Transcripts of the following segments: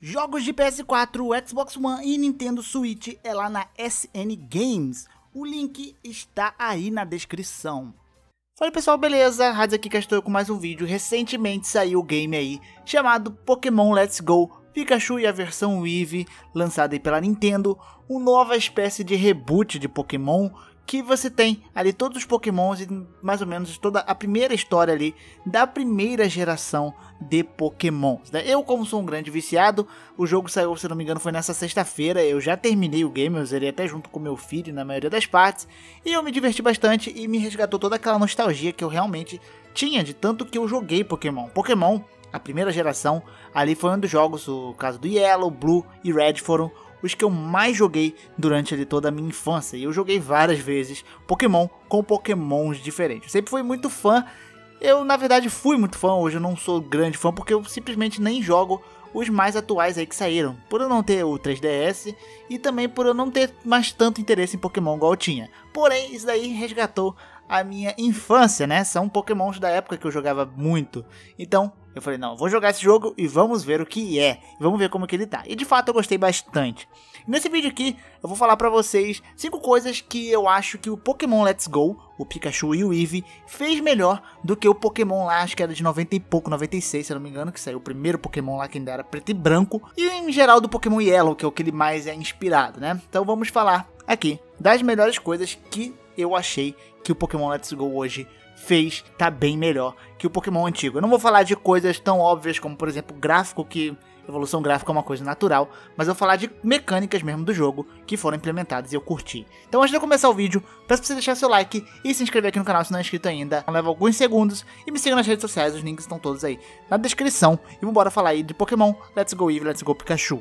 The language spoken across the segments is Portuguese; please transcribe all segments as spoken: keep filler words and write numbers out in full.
Jogos de P S quatro, Xbox One e Nintendo Switch é lá na S N Games. O link está aí na descrição. Fala pessoal, beleza? Radz aqui que estou com mais um vídeo. Recentemente saiu o game aí chamado Pokémon Let's Go Pikachu e a versão Eevee, lançada aí pela Nintendo. Uma nova espécie de reboot de Pokémon, que você tem ali todos os Pokémons e mais ou menos toda a primeira história ali da primeira geração de Pokémons, né? Eu, como sou um grande viciado, o jogo saiu, se não me engano, foi nessa sexta-feira. Eu já terminei o game, eu zerei até junto com meu filho na maioria das partes, e eu me diverti bastante e me resgatou toda aquela nostalgia que eu realmente tinha de tanto que eu joguei Pokémon. Pokémon, a primeira geração, ali foi um dos jogos, o caso do Yellow, Blue e Red foram os que eu mais joguei durante ali toda a minha infância. E eu joguei várias vezes Pokémon com Pokémons diferentes. Eu sempre fui muito fã. Eu, na verdade, fui muito fã. Hoje eu não sou grande fã porque eu simplesmente nem jogo os mais atuais aí que saíram. Por eu não ter o três D S e também por eu não ter mais tanto interesse em Pokémon igual eu tinha. Porém, isso daí resgatou a minha infância, né? São Pokémons da época que eu jogava muito. Então, eu falei, não, vou jogar esse jogo e vamos ver o que é. Vamos ver como que ele tá. E de fato eu gostei bastante. E nesse vídeo aqui eu vou falar pra vocês cinco coisas que eu acho que o Pokémon Let's Go, o Pikachu e o Eevee, fez melhor do que o Pokémon lá, acho que era de noventa e pouco, noventa e seis, se eu não me engano, que saiu o primeiro Pokémon lá que ainda era preto e branco. E em geral do Pokémon Yellow, que é o que ele mais é inspirado, né? Então vamos falar aqui das melhores coisas que eu achei que o Pokémon Let's Go hoje fez, tá bem melhor que o Pokémon antigo. Eu não vou falar de coisas tão óbvias como, por exemplo, gráfico, que evolução gráfica é uma coisa natural, mas eu vou falar de mecânicas mesmo do jogo que foram implementadas e eu curti. Então antes de eu começar o vídeo, peço pra você deixar seu like e se inscrever aqui no canal se não é inscrito ainda. Leva alguns segundos e me siga nas redes sociais, os links estão todos aí na descrição. E vamos falar aí de Pokémon Let's Go Eevee, Let's Go Pikachu.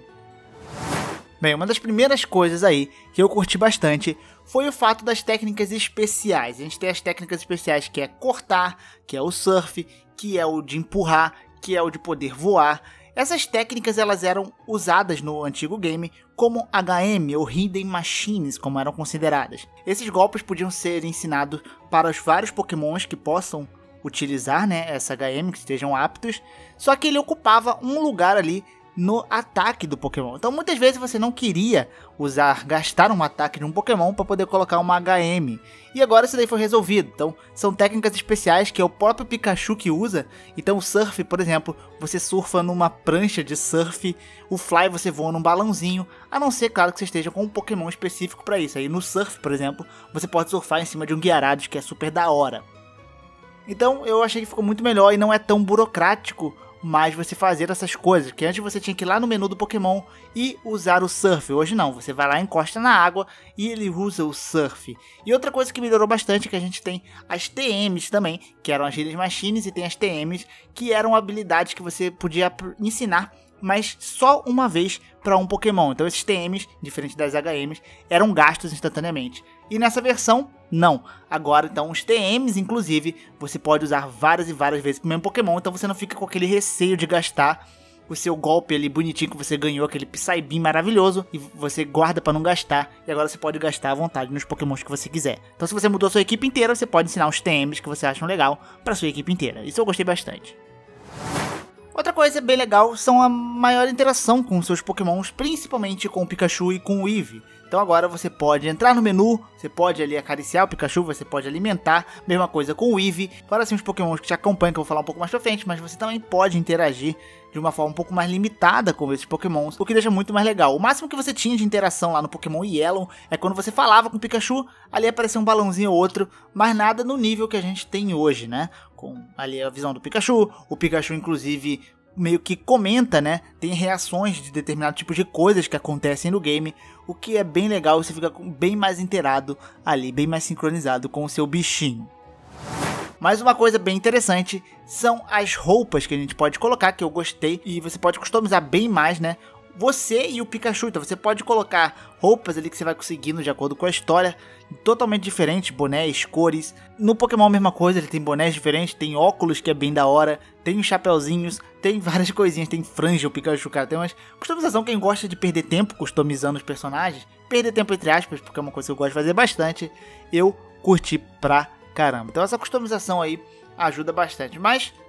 Bem, uma das primeiras coisas aí que eu curti bastante foi o fato das técnicas especiais. A gente tem as técnicas especiais que é cortar, que é o surf, que é o de empurrar, que é o de poder voar. Essas técnicas elas eram usadas no antigo game como H M ou Hidden Machines, como eram consideradas. Esses golpes podiam ser ensinados para os vários Pokémons que possam utilizar, né, essa H M, que estejam aptos, só que ele ocupava um lugar ali no ataque do Pokémon. Então muitas vezes você não queria usar, gastar um ataque de um Pokémon para poder colocar uma H M. E agora isso daí foi resolvido. Então são técnicas especiais que é o próprio Pikachu que usa. Então o surf, por exemplo, você surfa numa prancha de surf. O fly você voa num balãozinho. A não ser, claro, que você esteja com um Pokémon específico para isso. Aí no surf, por exemplo, você pode surfar em cima de um Gyarados, que é super da hora. Então eu achei que ficou muito melhor e não é tão burocrático mas você fazer essas coisas, que antes você tinha que ir lá no menu do Pokémon e usar o surf. Hoje não, você vai lá, encosta na água e ele usa o surf. E outra coisa que melhorou bastante é que a gente tem as T Ms também, que eram as Hidden Machines, e tem as T Ms, que eram habilidades que você podia ensinar, mas só uma vez para um Pokémon. Então esses T Ms, diferente das H Ms, eram gastos instantaneamente. E nessa versão, não. Agora, então, os T Ms, inclusive, você pode usar várias e várias vezes pro mesmo Pokémon. Então você não fica com aquele receio de gastar o seu golpe ali bonitinho que você ganhou, aquele Psybeam maravilhoso, e você guarda para não gastar. E agora você pode gastar à vontade nos Pokémons que você quiser. Então se você mudou a sua equipe inteira, você pode ensinar os T Ms que você acha legal para sua equipe inteira. Isso eu gostei bastante. Outra coisa bem legal são a maior interação com seus Pokémons, principalmente com o Pikachu e com o Eevee. Então agora você pode entrar no menu, você pode ali acariciar o Pikachu, você pode alimentar, mesma coisa com o Eevee. Fora assim os Pokémons que te acompanham, que eu vou falar um pouco mais pra frente, mas você também pode interagir de uma forma um pouco mais limitada com esses Pokémons, o que deixa muito mais legal. O máximo que você tinha de interação lá no Pokémon Yellow é quando você falava com o Pikachu, ali aparecia um balãozinho ou outro, mas nada no nível que a gente tem hoje, né? Com ali a visão do Pikachu, o Pikachu inclusive meio que comenta, né, tem reações de determinado tipo de coisas que acontecem no game, o que é bem legal, você fica bem mais inteirado ali, bem mais sincronizado com o seu bichinho. Mas uma coisa bem interessante são as roupas que a gente pode colocar, que eu gostei, e você pode customizar bem mais, né, você e o Pikachu. Então você pode colocar roupas ali que você vai conseguindo de acordo com a história, totalmente diferentes, bonés, cores. No Pokémon a mesma coisa, ele tem bonés diferentes, tem óculos que é bem da hora, tem os chapeuzinhos, tem várias coisinhas, tem franja o Pikachu, cara, tem umas customização. Quem gosta de perder tempo customizando os personagens, perder tempo entre aspas, porque é uma coisa que eu gosto de fazer bastante, eu curti pra caramba. Então essa customização aí ajuda bastante, mas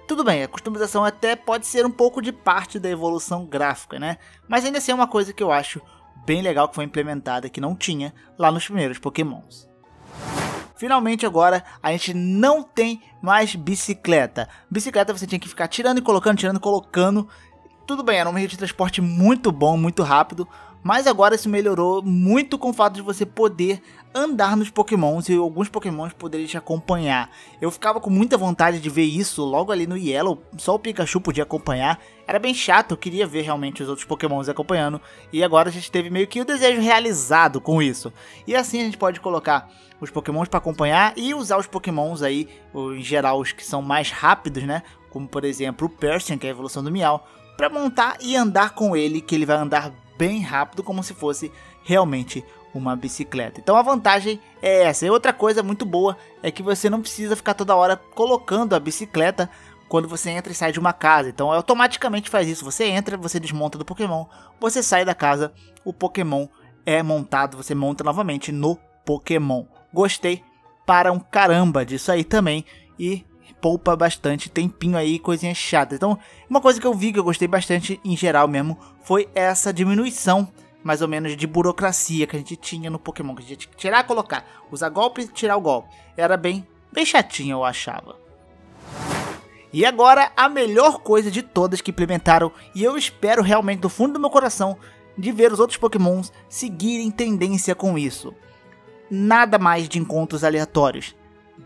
Tudo bem, a customização até pode ser um pouco de parte da evolução gráfica, né? Mas ainda assim é uma coisa que eu acho bem legal que foi implementada, que não tinha lá nos primeiros Pokémons. Finalmente agora a gente não tem mais bicicleta. Bicicleta você tinha que ficar tirando e colocando, tirando e colocando. Tudo bem, era um meio de transporte muito bom, muito rápido. Mas agora isso melhorou muito com o fato de você poder andar nos Pokémons e alguns Pokémons poderem te acompanhar. Eu ficava com muita vontade de ver isso logo ali no Yellow, só o Pikachu podia acompanhar. Era bem chato, eu queria ver realmente os outros Pokémons acompanhando. E agora a gente teve meio que o desejo realizado com isso. E assim a gente pode colocar os Pokémons para acompanhar e usar os Pokémons aí, em geral os que são mais rápidos, né? Como por exemplo o Persian, que é a evolução do Meow, para montar e andar com ele, que ele vai andar bem rápido, como se fosse realmente uma bicicleta. Então a vantagem é essa. E outra coisa muito boa é que você não precisa ficar toda hora colocando a bicicleta quando você entra e sai de uma casa. Então automaticamente faz isso. Você entra, você desmonta do Pokémon, você sai da casa, o Pokémon é montado, você monta novamente no Pokémon. Gostei para um caramba disso aí também e poupa bastante tempinho aí, coisinha chata. Então, uma coisa que eu vi que eu gostei bastante em geral mesmo foi essa diminuição, mais ou menos, de burocracia que a gente tinha no Pokémon, que a gente tinha que tirar e colocar, usar golpe e tirar o golpe. Era bem, bem chatinho, eu achava. E agora, a melhor coisa de todas que implementaram, e eu espero realmente do fundo do meu coração de ver os outros Pokémons seguirem tendência com isso. Nada mais de encontros aleatórios.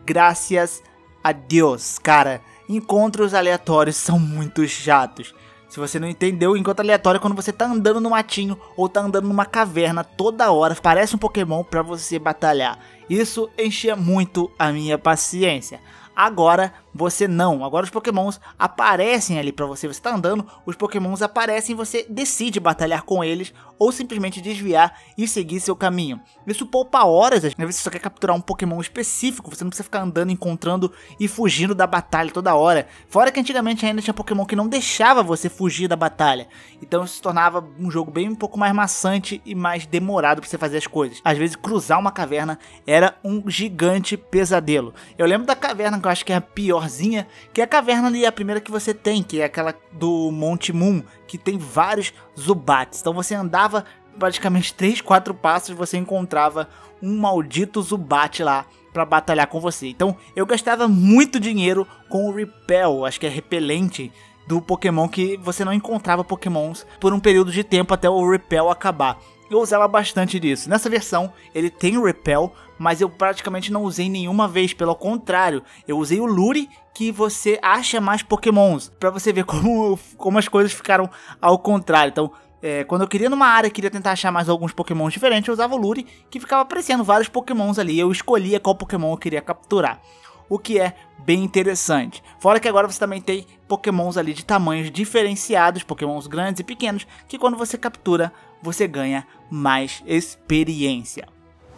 Graças a Deus, cara, encontros aleatórios são muito chatos. Se você não entendeu, encontro aleatório é quando você tá andando no matinho ou tá andando numa caverna toda hora, parece um Pokémon pra você batalhar. Isso enchia muito a minha paciência. Agora você não, agora os Pokémons aparecem ali pra você, você tá andando, os Pokémons aparecem e você decide batalhar com eles ou simplesmente desviar e seguir seu caminho. Isso poupa horas, às vezes você só quer capturar um Pokémon específico, você não precisa ficar andando, encontrando e fugindo da batalha toda hora. Fora que antigamente ainda tinha Pokémon que não deixava você fugir da batalha, então isso se tornava um jogo bem um pouco mais maçante e mais demorado pra você fazer as coisas. Às vezes cruzar uma caverna era um gigante pesadelo. Eu lembro da caverna que eu acho que é a piorzinha, que é a caverna ali, a primeira que você tem, que é aquela do Monte Moon, que tem vários Zubats. Então você andava praticamente três, quatro passos e você encontrava um maldito Zubat lá pra batalhar com você. Então eu gastava muito dinheiro com o Repel, acho que é repelente, do Pokémon, que você não encontrava Pokémons por um período de tempo até o Repel acabar. Eu usava bastante disso. Nessa versão ele tem o Repel, mas eu praticamente não usei nenhuma vez, pelo contrário, eu usei o Lure, que você acha mais Pokémons, pra você ver como, como as coisas ficaram ao contrário. Então, é, quando eu queria numa área, queria tentar achar mais alguns Pokémons diferentes, eu usava o Lure, que ficava aparecendo vários Pokémons ali, eu escolhia qual Pokémon eu queria capturar, o que é bem interessante. Fora que agora você também tem Pokémons ali de tamanhos diferenciados, Pokémons grandes e pequenos, que quando você captura, você ganha mais experiência.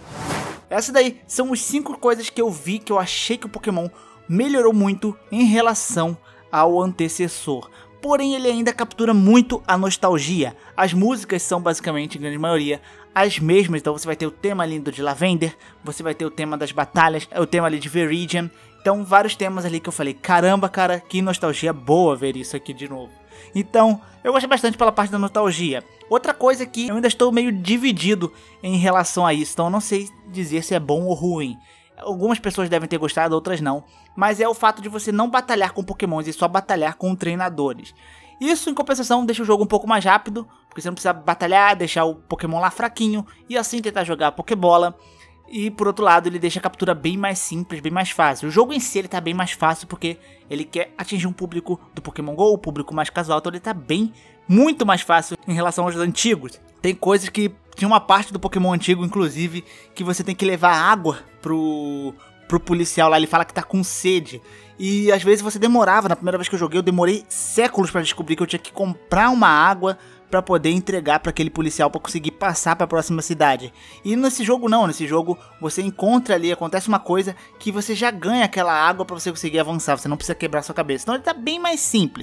Essas daí são as cinco coisas que eu vi que eu achei que o Pokémon melhorou muito em relação ao antecessor. Porém, ele ainda captura muito a nostalgia. As músicas são basicamente, em grande maioria, as mesmas. Então você vai ter o tema lindo de Lavender, você vai ter o tema das batalhas, o tema ali de Viridian. Então vários temas ali que eu falei, caramba cara, que nostalgia boa ver isso aqui de novo. Então, eu gostei bastante pela parte da nostalgia. Outra coisa que eu ainda estou meio dividido em relação a isso, então eu não sei dizer se é bom ou ruim. Algumas pessoas devem ter gostado, outras não. Mas é o fato de você não batalhar com Pokémons e só batalhar com treinadores. Isso, em compensação, deixa o jogo um pouco mais rápido, porque você não precisa batalhar, deixar o Pokémon lá fraquinho e assim tentar jogar a Pokébola. E por outro lado, ele deixa a captura bem mais simples, bem mais fácil. O jogo em si ele tá bem mais fácil porque ele quer atingir um público do Pokémon GO, o público mais casual, então ele tá bem, muito mais fácil em relação aos antigos. Tem coisas que tinha uma parte do Pokémon antigo, inclusive, que você tem que levar água pro, pro policial lá, ele fala que tá com sede. E às vezes você demorava, na primeira vez que eu joguei eu demorei séculos pra descobrir que eu tinha que comprar uma água pra poder entregar pra aquele policial pra conseguir passar pra próxima cidade. E nesse jogo não, nesse jogo você encontra ali, acontece uma coisa que você já ganha aquela água pra você conseguir avançar, você não precisa quebrar sua cabeça. Então ele tá bem mais simples.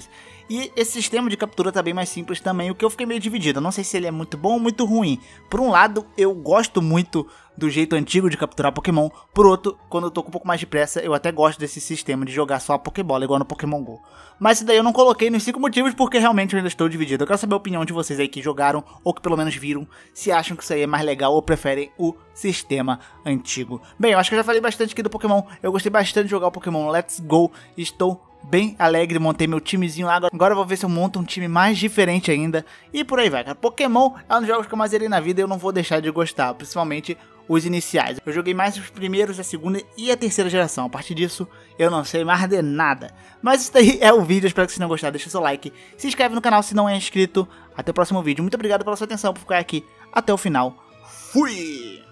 E esse sistema de captura tá bem mais simples também, o que eu fiquei meio dividido. Eu não sei se ele é muito bom ou muito ruim. Por um lado, eu gosto muito do jeito antigo de capturar Pokémon. Por outro, quando eu tô com um pouco mais de pressa, eu até gosto desse sistema de jogar só a Pokébola, igual no Pokémon GO. Mas isso daí eu não coloquei nos cinco motivos, porque realmente eu ainda estou dividido. Eu quero saber a opinião de vocês aí que jogaram, ou que pelo menos viram, se acham que isso aí é mais legal ou preferem o sistema antigo. Bem, eu acho que eu já falei bastante aqui do Pokémon. Eu gostei bastante de jogar o Pokémon Let's Go. Estou bem alegre, montei meu timezinho lá. Agora eu vou ver se eu monto um time mais diferente ainda. E por aí vai, cara. Pokémon é um dos jogos que eu mais zerei na vida e eu não vou deixar de gostar. Principalmente os iniciais. Eu joguei mais os primeiros, a segunda e a terceira geração. A partir disso, eu não sei mais de nada. Mas isso daí é o vídeo. Eu espero que vocês tenham gostado. Deixa seu like. Se inscreve no canal se não é inscrito. Até o próximo vídeo. Muito obrigado pela sua atenção, por ficar aqui até o final. Fui!